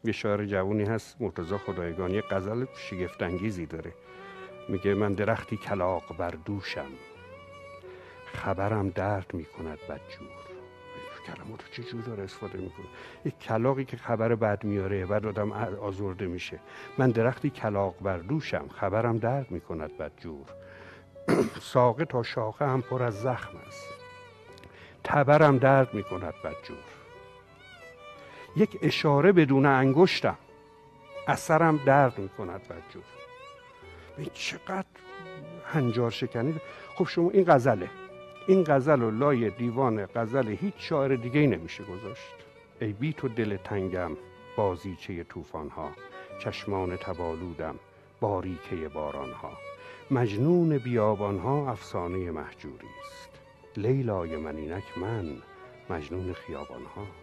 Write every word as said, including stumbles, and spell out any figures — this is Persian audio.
یه شاعر جوونی هست مرتضی خدایگانی، غزل شگفت انگیزی داره، میگه من درختی کلاغ بر دوشم، خبرم درد میکند بدجور. کلمات رو چه جور داره استفاده میکنه؟ یک کلاغی که خبر بد میاره، بعد آدم آزرده میشه. من درختی کلاغ بر دوشم، خبرم درد میکند بدجور. ساقه تا شاخه هم پر از زخم است، تبرم درد میکند بدجور. یک اشاره بدون انگشتم، اثرم درد میکند بدجور. این چقدر هنجار شکنی. خب شما این غزله، این غزل و لای دیوان غزل هیچ شاعر دیگه ای نمیشه گذاشت. ای بی تو دل تنگم بازیچه طوفان ها، چشمان تبالودم باریکه باران ها. مجنون بیابان ها افسانه مهجوری است، لیلای من اینک من مجنون خیابان ها.